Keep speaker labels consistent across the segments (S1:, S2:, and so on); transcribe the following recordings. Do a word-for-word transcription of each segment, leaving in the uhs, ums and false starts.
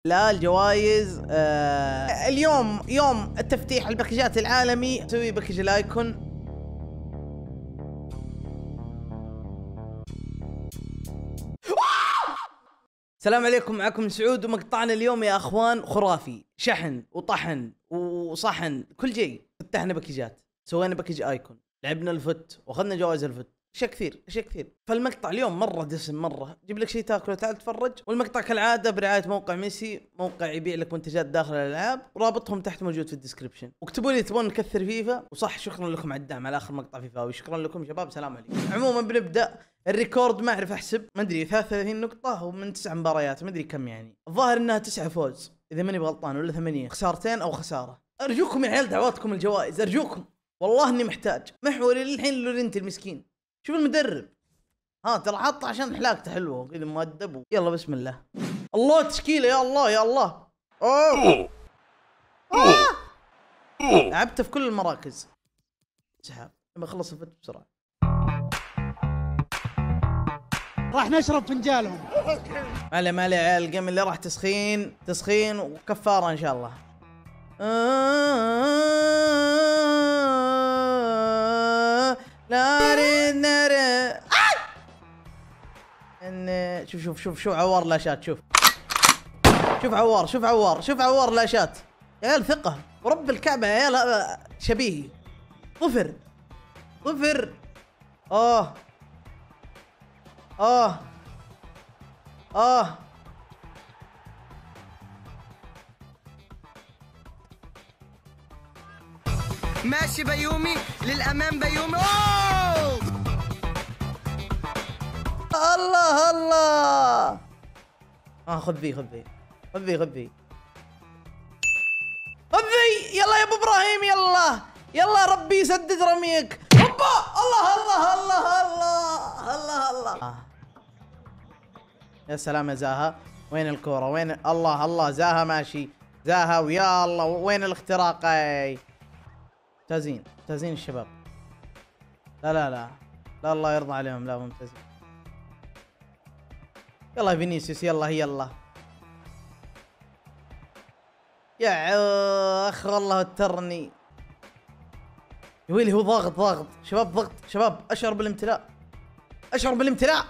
S1: لا الجوائز آه اليوم يوم التفتيح الباكجات العالمي. نسوي باكج الايكون. السلام عليكم، معكم سعود ومقطعنا اليوم يا اخوان خرافي، شحن وطحن وصحن كل شيء. فتحنا باكجات، سوينا باكج ايكون، لعبنا الفت واخذنا جوائز الفت، اشياء كثير اشياء كثير. فالمقطع اليوم مره دسم، مره جيب لك شيء تاكله تعال تفرج. والمقطع كالعاده برعايه موقع ميسي، موقع يبيع لك منتجات داخل الالعاب، ورابطهم تحت موجود في الديسكربشن. واكتبوا لي تبون نكثر فيفا، وصح شكرا لكم على الدعم على اخر مقطع فيفاوي، شكرا لكم شباب، سلام عليكم. عموما بنبدا الريكورد، ما اعرف احسب، ما ادري ثلاثة وثلاثين نقطه ومن تسع مباريات، ما ادري كم يعني. الظاهر انها تسعة فوز اذا ماني بغلطان، ولا ثمانية، خسارتين او خساره. ارجوكم يا عيال دعواتكم الجوائز، ارجوكم والله اني محتاج. محوري للحين لورينتي المسكين، شوف المدرب ها ترى حط عشان حلاقته حلوه كذا مؤدب. يلا بسم الله. الله تشكيله، يا الله يا الله. اوه آه. لعبت في كل المراكز. سحاب بخلص الفت بسرعه.
S2: راح نشرب فنجالهم.
S1: مالي مالي يا عيال، الجيم اللي راح تسخين تسخين وكفاره ان شاء الله. آه لا رينا ان شوف شوف شوف شوف عوار لاشات، شوف شوف عوار شوف عوار شوف عوار لاشات يا عيال. ثقة ورب الكعبة يا عيال، هذا شبيهي. ظفر ظفر. اه اه اه
S3: ماشي بيومي للامام بيومي. اوه
S1: الله الله. اه خذ ذي خذ ذي خذ ذي خذ ذي خذ ذي. يلا يا ابو ابراهيم، يلا يلا ربي يسدد رميك. هوبا الله الله الله الله الله الله. آه. يا سلام يا زاها، وين الكورة وين؟ الله الله زاها ماشي زاها، ويا الله وين الاختراق. اي ممتازين ممتازين الشباب. لا لا لا لا الله يرضى عليهم، لا ممتازين. يلا فينيسيوس يلا يلا يا اخ والله وترني يا ويلي. هو ضاغط ضاغط شباب، ضغط شباب، اشعر بالامتلاء اشعر بالامتلاء.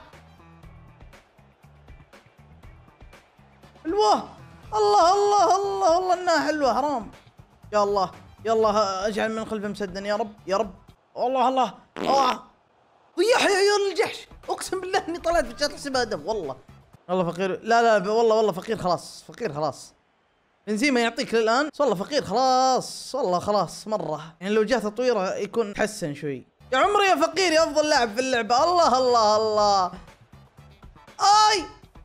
S1: حلوه الله الله الله والله انها حلوه، حرام. يا الله يلا اجعل من خلفه مسدا يا رب يا رب. الله الله اه ضيعها يا عيال الجحش، اقسم بالله اني طلعت في الشات احسبها دم. والله والله فقير. لا لا والله والله فقير خلاص، فقير خلاص. بنزيما يعطيك للان والله فقير خلاص، والله خلاص مره. يعني لو جات تطويره يكون تحسن شوي. يا عمري يا فقير يا افضل لاعب في اللعبه. الله الله الله. اي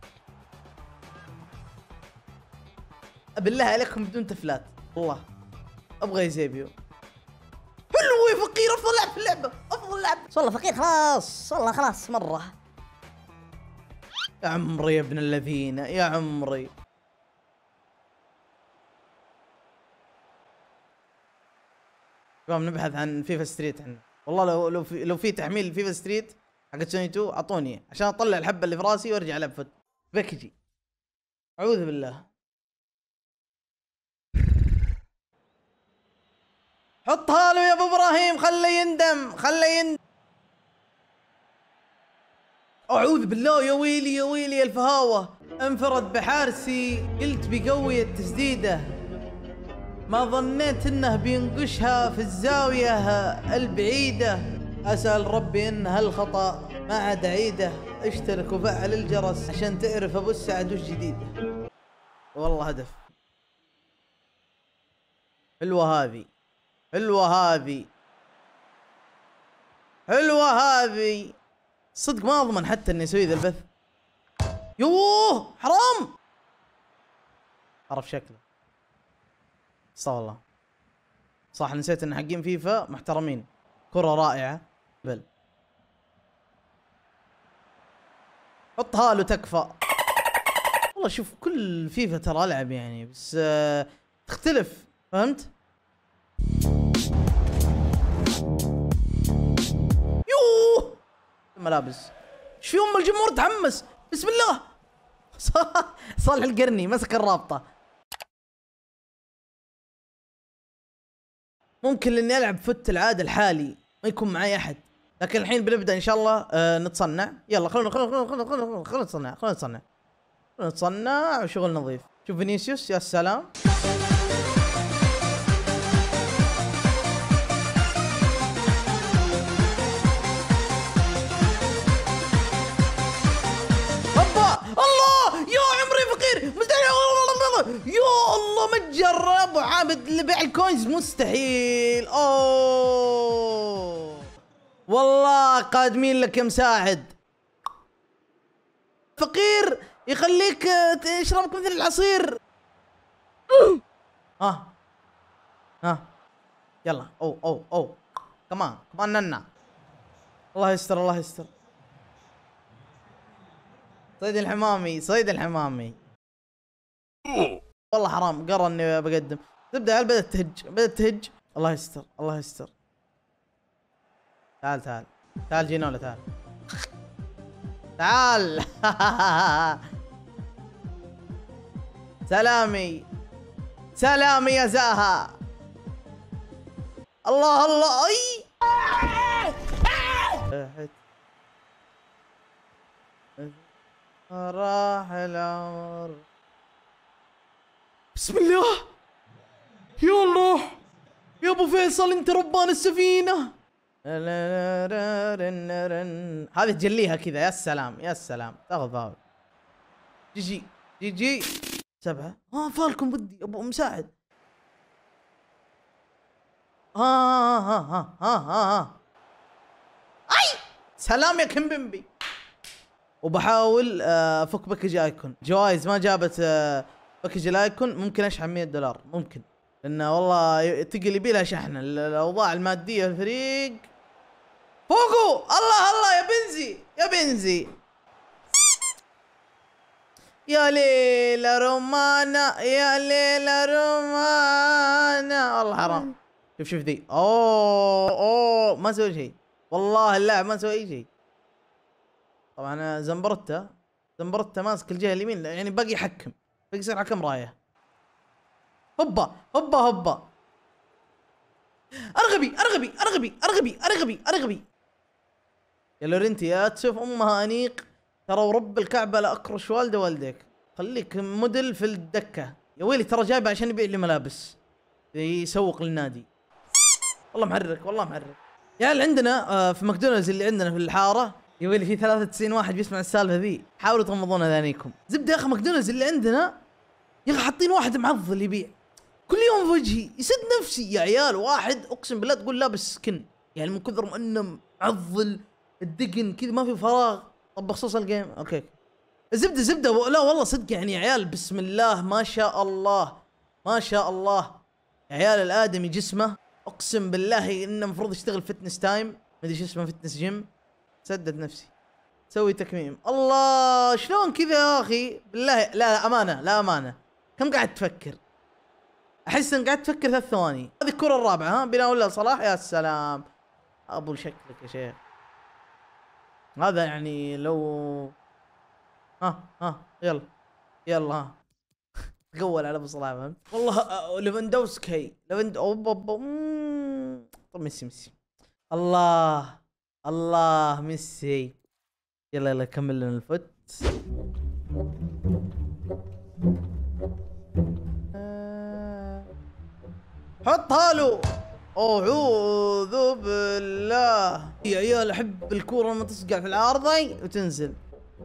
S1: بالله عليكم بدون تفلات، والله ابغى يزيبيو. حلو يا فقير، افضل لاعب في اللعبه، افضل لاعب. والله فقير خلاص، والله خلاص مره. يا عمري يا ابن الذين يا عمري. شباب نبحث عن فيفا ستريت عنا. والله لو لو في لو في تحميل فيفا ستريت حق سوني تو اعطوني عشان اطلع الحبه اللي في راسي وارجع العب فوت باكجي. اعوذ بالله. حطها له يا ابو ابراهيم، خله يندم خله يندم. اعوذ بالله. يا ويلي يا ويلي يا الفهاوه. انفرد بحارسي، قلت بقوي التسديده، ما ظنيت انه بينقشها في الزاويه البعيده. اسال ربي ان هالخطا ما عاد اعيده. اشترك وفعل الجرس عشان تعرف ابو السعد وش جديده. والله هدف. حلوه هذه حلوه هذه حلوه هذه. صدق ما اضمن حتى اني اسوي ذا البث. يوه حرام. عرف شكله. استغفر الله. صح نسيت ان حقين فيفا محترمين. كرة رائعة. بل حطها له تكفى. والله شوف كل فيفا ترى العب يعني، بس آه تختلف، فهمت؟ يوه الملابس. ايش في ام الجمهور تحمس. بسم الله صالح القرني مسك الرابطه. ممكن اني العب فت العاده الحالي ما يكون معي احد، لكن الحين بنبدا ان شاء الله آه نتصنع. يلا خلونا خلونا خلونا خلونا خلونا نتصنع خلونا نتصنع خلونا نتصنع وشغل نظيف. شوف فينيسيوس يا سلام. يا الله ما تجرب عابد لبيع الكوينز مستحيل. اوه والله قادمين لك يا مساعد. فقير يخليك تشربك مثل العصير. ها ها يلا. او او او كمان كمان ننا. الله يستر الله يستر. صيد الحمامي صيد الحمامي. والله حرام قرر اني بقدم. تبدا عيال بدات تهج بدات تهج. الله يستر الله يستر. تعال تعال تعال جينولا تعال تعال. سلامي سلامي يا زاها. الله الله. اي راح العمر. بسم الله. يا الله يا ابو فيصل انت ربان السفينه. هذه تجليها كذا. يا سلام يا سلام. تاخذ فاول. جي جي جي جي سبعه. ها فالكم بدي ابو مساعد. ها ها ها ها ها ها. اي سلام يا كمبمبي. وبحاول افك باكج ايكون. جوائز ما جابت باكج الايكون. ممكن اشحن مية دولار ممكن، لانه والله تقل يبي لها شحن. الاوضاع الماديه الفريق فوقو. الله الله يا بنزي يا بنزي. يا ليلى رومانا يا ليلى رومانا. والله حرام. شوف شوف ذي. اوه اوه ما سوي شيء والله اللاعب ما سوي اي شيء. طبعا زمبرتا زمبرتا ماسك الجهه اليمين يعني باقي يحكم. باقي يصير حكم رايه. هوبا هوبا هوبا. ارغبي ارغبي ارغبي ارغبي ارغبي ارغبي. يا لورنتي يا تشوف امها انيق ترى ورب الكعبه لا اكرش والده والديك. خليك موديل في الدكه يا ويلي. ترى جايبه عشان يبيع لي ملابس يسوق للنادي. والله محرك والله محرك. يا يعني عندنا في ماكدونالدز اللي عندنا في الحاره يا ويلي في ثلاثة وتسعين واحد بيسمع السالفه ذي. حاولوا تغمضون اذانيكم. زبده يا اخي ماكدونالدز اللي عندنا يا اخي حاطين واحد معضل يبيع كل يوم في وجهي يسد نفسي يا عيال. واحد اقسم بالله تقول لابس سكن يعني من كثر ما انه معضل الدقن كذا ما في فراغ. طب بخصوص الجيم اوكي زبده زبده. لا والله صدق يعني يا عيال بسم الله ما شاء الله ما شاء الله يا عيال. الادمي جسمه اقسم بالله انه المفروض يشتغل فتنس تايم ما ادري شو اسمه فتنس جيم. سدد نفسي سوي تكميم. الله شلون كذا يا اخي بالله. لا لا امانه لا امانه. كم قاعد تفكر؟ احس ان قاعد تفكر ثلاث ثواني. هذه الكره الرابعه ها بناء ولا صلاح. يا سلام ابو شكلك يا شيخ. هذا يعني لو ها ها يلا يلا ها تقول على ابو صلاح فهمت. والله ليفاندوسكي ليفاند اوب اوب. طب ميسي ميسي. الله الله ميسي. يلا يلا كمل لنا الفوت. حطها له. اعوذ بالله يا عيال. احب الكورة لما تصقع في العارضة وتنزل.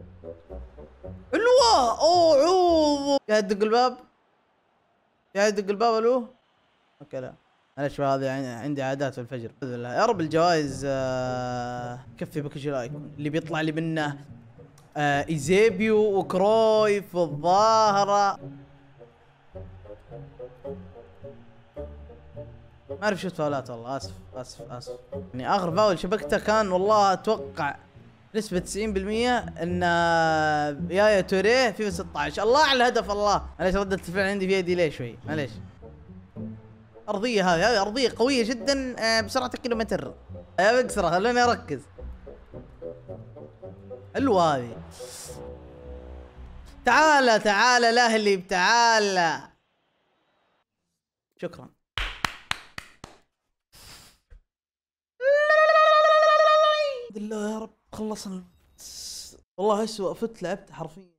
S1: حلوة. اعوذ. قاعد تدق الباب قاعد تدق الباب. الو اوكي لا معلش هذه عندي عادات في الفجر. باذن الله يا رب الجوائز آه كفي باكج الايكون اللي بيطلع لي منه آه ايزيبيو وكرويف والظاهرة. ما اعرف شو فاولات والله. اسف اسف اسف. يعني اخر فاول شبكته كان والله اتوقع نسبة تسعين بالمية ان يايا توريه في ستة عشر. الله على الهدف. الله معليش ردة الفعل عندي في يدي ليه شوي معليش. ارضية هذه هذه ارضية قوية جدا بسرعة كيلومتر. يا بكسرة خلوني اركز. حلوة هذه. تعال تعال الاهلي تعال. شكرا. الحمد لله يا رب خلصنا. والله اسوأ فت لعبت حرفيا.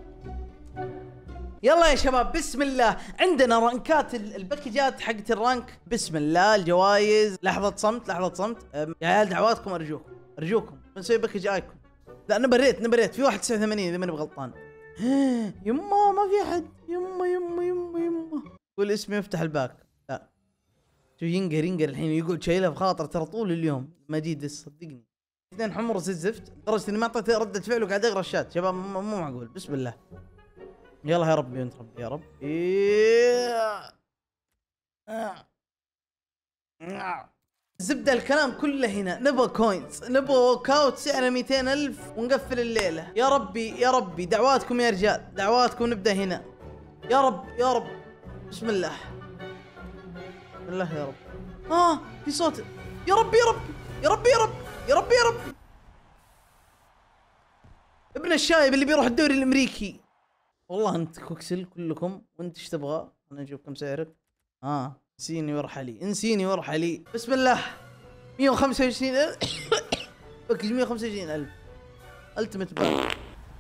S1: يلا يا شباب بسم الله، عندنا رانكات الباكجات حقت الرانك. بسم الله الجوائز. لحظة صمت لحظة صمت يا عيال، دعواتكم ارجوكم ارجوكم بنسوي باكج ايكون. لا نبريت نبريت في واحد تسعة وثمانين اذا ماني بغلطان. يما ما في احد. يما يما يما يما قول اسمي افتح الباك. لا شو ينقر ينقر الحين يقعد شايلها بخاطر ترى طول اليوم ما جيت صدقني. اثنين حمر زي الزفت لدرجة اني ما اعطيت ردة فعل وقاعد اقرا الشات. شباب مو معقول. بسم الله يلا يا ربي انت ربي يا رب. زبدة الكلام كله هنا. نبغى كوينز، نبغى ووك اوت سعره مئتين ألف ونقفل الليلة. يا ربي يا ربي دعواتكم يا رجال، دعواتكم. نبدأ هنا يا رب يا رب. بسم الله بسم الله يا رب. اه في صوت. يا ربي يا ربي يا ربي يا ربي يا ربي يا ربي. ابن الشايب اللي بيروح الدوري الامريكي. والله انت كوكسل كلكم. وانت ايش تبغى؟ خلينا نشوف كم سعرك. اه انسيني وارحلي انسيني وارحلي. بسم الله مئة وخمسة وعشرين ألف. باكج مئة وخمسة وعشرين ألف التمت باك.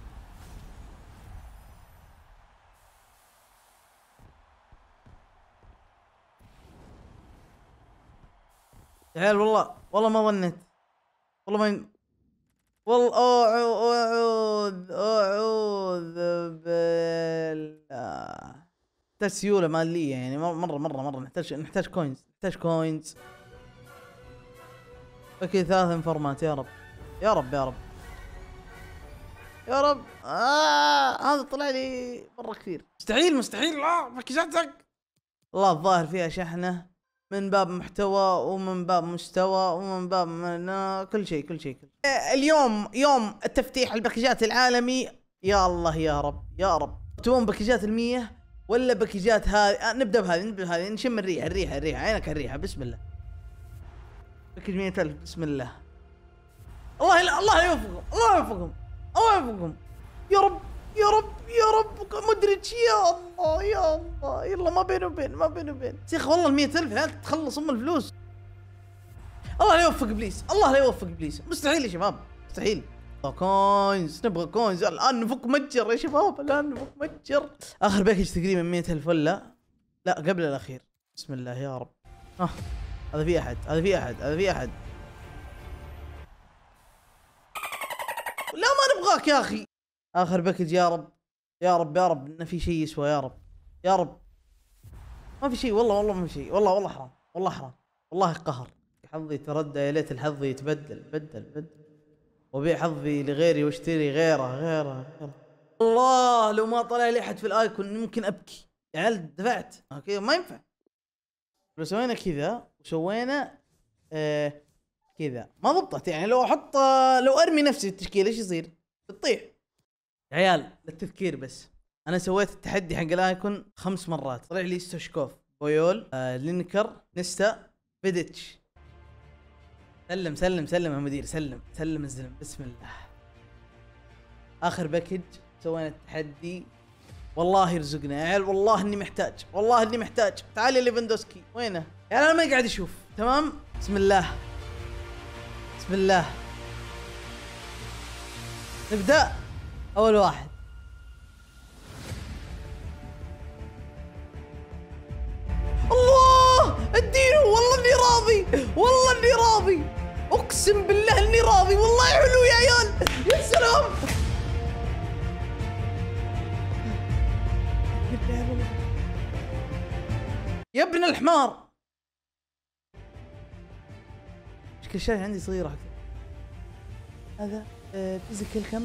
S1: يا عيال والله والله ما ظنيت والله ما ين... والله اعوذ اعوذ بالله. نحتاج سيولة مالية يعني مرة مرة مرة نحتاج نحتاج كوينز نحتاج كوينز. اوكي ثلاث انفورمات. يا رب يا رب يا رب يا رب. آه هذا طلع لي مرة كثير. مستحيل مستحيل. لا باكجاتك والله الظاهر فيها شحنة من باب محتوى ومن باب مستوى ومن باب من كل شيء كل شيء كل شيء. اليوم يوم التفتيح الباكجات العالمي. يا الله يا رب يا رب. تبون باكجات المية ولا باكجات هذه؟ نبدا بهذه نبدا بهذه نشم الريحه الريحه الريحه. عينك الريحه. بسم الله. باكج مئة ألف. بسم الله. الله لا الله يوفقهم الله يوفقهم الله يوفقهم يا رب يا رب يا رب. مدرج يا الله يا الله. يلا ما بين وبين ما بين وبين. شيخ والله ال مئة ألف هل تخلص ام الفلوس. الله لا يوفق ابليس الله لا يوفق ابليس. مستحيل يا شباب مستحيل. كوينز نبغى كوينز الان. نفك متجر يا شباب الان نفك متجر. اخر باكج تقريبا مئة ألف ولا لا قبل الاخير. بسم الله يا رب. اه هذا في احد هذا في احد هذا في احد. لا ما نبغاك يا اخي. اخر باكج يا رب يا رب يا رب انه في شيء يسوى. يا رب يا رب. ما في شيء والله والله ما في شيء. والله والله حرام والله حرام والله قهر. حظي تردى يا ليت الحظ يتبدل. بدل بدل وبيع حظي لغيري واشتري غيره غيره غيره. الله لو ما طلع لي احد في الايكون ممكن ابكي. يا عيال دفعت اوكي ما ينفع. لو سوينا كذا وسوينا آه كذا ما ضبطت يعني. لو احط لو ارمي نفسي التشكيله ايش يصير؟ بتطيح. يا عيال للتذكير بس انا سويت التحدي حق الايكون خمس مرات. طلع لي ستوشكوف بويول آه لينكر نستا فيديتش. سلم سلم سلم يا مدير سلم سلم الزلم. بسم الله. اخر باكج سوينا التحدي. والله يرزقنا يا عيال والله اني محتاج والله اني محتاج. تعال يا ليفاندوسكي وينه؟ يا عيال انا ما قاعد اشوف. تمام بسم الله بسم الله. نبدأ اول واحد. الله اديله والله اني راضي والله اني راضي اقسم بالله اني راضي والله حلو يا عيال. يا سلام يا ابن الحمار. مشكلة الشاشة عندي صغيرة اكثر. هذا آه فيزيكال كم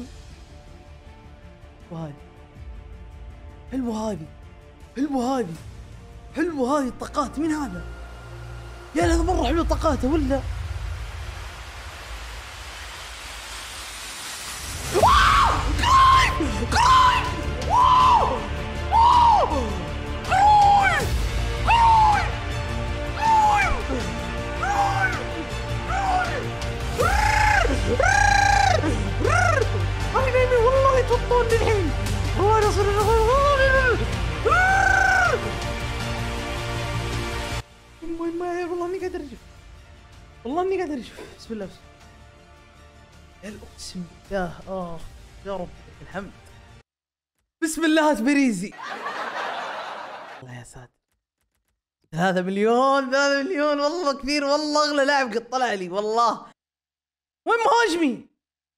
S1: وهذه حلوة هذه حلوة هذه حلوة هذه الطاقات. مين هذا؟ يا هذا مرة حلو طاقاته ولا والله توطوني الحين. والله قادر اشوف، والله اني قادر اشوف. بسم الله بسم الله، اقسم بالله. اه يا رب لك الحمد. بسم الله تبريزي. الله يا ساتر. ثلاثة مليون ثلاثة مليون والله كثير، والله اغلى لاعب قد طلع لي والله. وين مهاجمي؟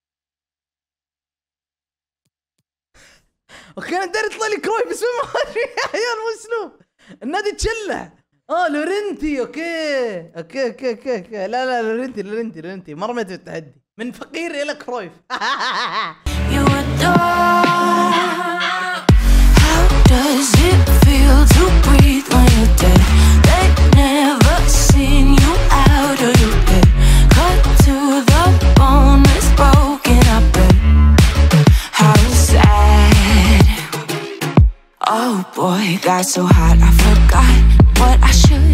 S1: اوكي انا داري يطلع لي كروي بس وين مهاجمي يا عيال؟ مو اسلوب النادي تشلع. اه لورنتي. اوكي اوكي اوكي اوكي, أوكي. لا لا لورنتي لورنتي لورنتي ما رميت التحدي. من فقير الى كرويف.
S4: Does it feel to breathe when you're dead? They never seen you out of your bed. Cut to the bone, it's broken up. How sad. Oh boy, got so hot I forgot what I should